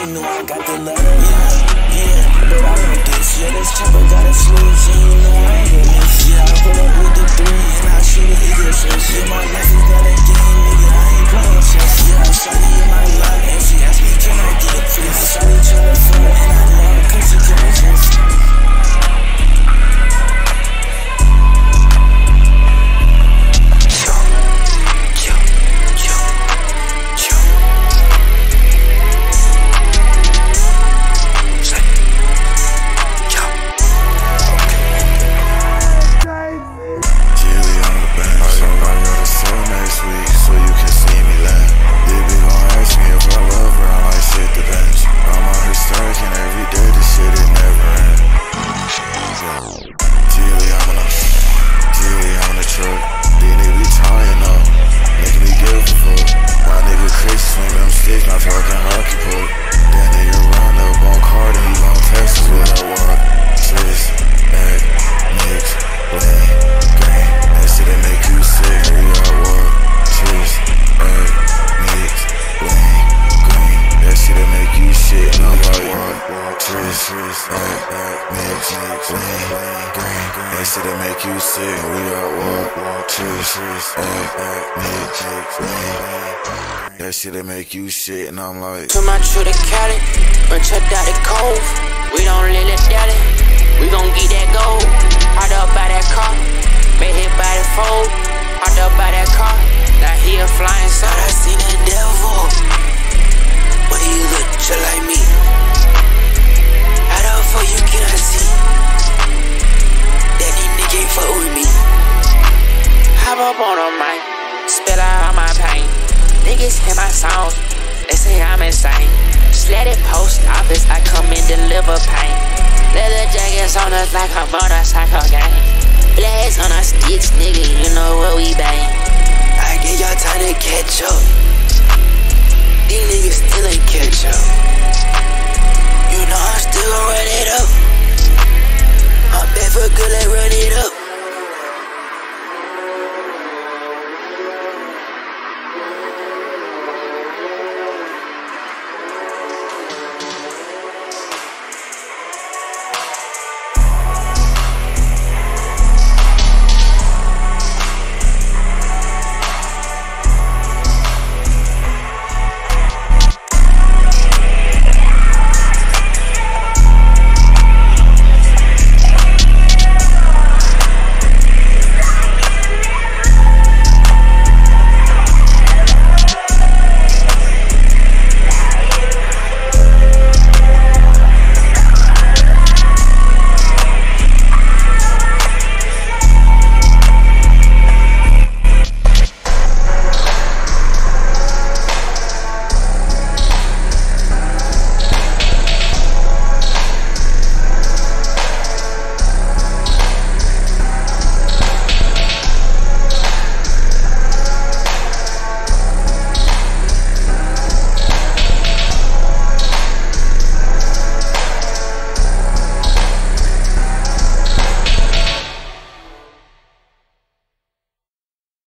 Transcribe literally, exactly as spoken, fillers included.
they knew I got the letter. Yeah, yeah, but I want this. Yeah, this chopper got a switch, and you know I ain't gon' miss. Yeah, I pull up with the three, and I shoot it, it gets fresh. Yeah, my life is not a game, nigga, I ain't playing chess. Yeah, I shot it in my life, and she asked me, can I get it? Yeah, I shot it to the front, and I know her, cause she can't just. That shit'll make you shit, and I'm like, Took my trip to Cali, but checked out the cove. We don't let it daddy, we gon' get that gold. Hot up by that car, made his body fold. Hot up by that car, now he a flying saucer. I seen the devil, but he look just like me. How the fuck you cannot see that these niggas ain't fuck with me? Hop up on a mic, spill out all my pain. Niggas hear my songs, they say I'm insane. Sled it post office, I come and deliver pain. Leather jackets on us like a motorcycle gang. Blades on our sticks,